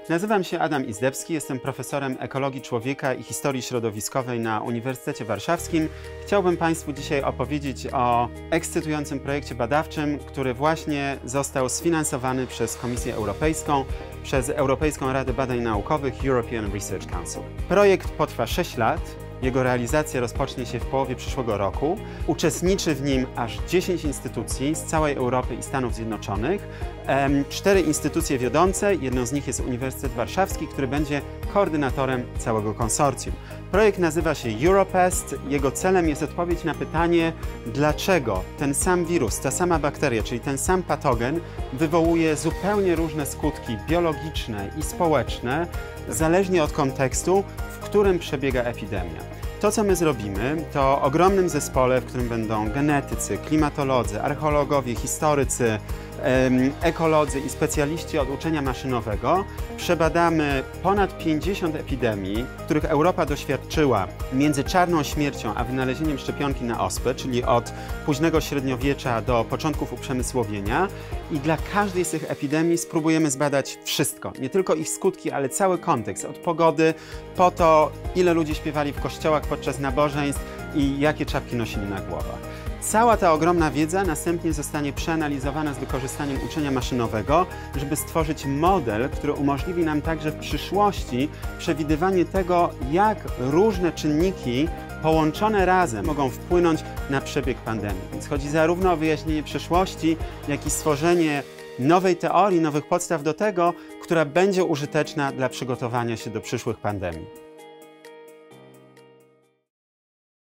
Nazywam się Adam Izdebski, jestem profesorem ekologii człowieka i historii środowiskowej na Uniwersytecie Warszawskim. Chciałbym Państwu dzisiaj opowiedzieć o ekscytującym projekcie badawczym, który właśnie został sfinansowany przez Komisję Europejską, przez Europejską Radę Badań Naukowych European Research Council. Projekt potrwa 6 lat. Jego realizacja rozpocznie się w połowie przyszłego roku. Uczestniczy w nim aż 10 instytucji z całej Europy i Stanów Zjednoczonych. 4 instytucje wiodące, jedną z nich jest Uniwersytet Warszawski, który będzie koordynatorem całego konsorcjum. Projekt nazywa się Europest. Jego celem jest odpowiedź na pytanie, dlaczego ten sam wirus, ta sama bakteria, czyli ten sam patogen wywołuje zupełnie różne skutki biologiczne i społeczne, zależnie od kontekstu, w którym przebiega epidemia. To, co my zrobimy, to w ogromnym zespole, w którym będą genetycy, klimatolodzy, archeologowie, historycy, ekolodzy i specjaliści od uczenia maszynowego, przebadamy ponad 50 epidemii, których Europa doświadczyła między czarną śmiercią a wynalezieniem szczepionki na ospę, czyli od późnego średniowiecza do początków uprzemysłowienia. I dla każdej z tych epidemii spróbujemy zbadać wszystko. Nie tylko ich skutki, ale cały kontekst. Od pogody po to, ile ludzie śpiewali w kościołach podczas nabożeństw i jakie czapki nosili na głowach. Cała ta ogromna wiedza następnie zostanie przeanalizowana z wykorzystaniem uczenia maszynowego, żeby stworzyć model, który umożliwi nam także w przyszłości przewidywanie tego, jak różne czynniki połączone razem mogą wpłynąć na przebieg pandemii. Więc chodzi zarówno o wyjaśnienie przeszłości, jak i stworzenie nowej teorii, nowych podstaw do tego, która będzie użyteczna dla przygotowania się do przyszłych pandemii.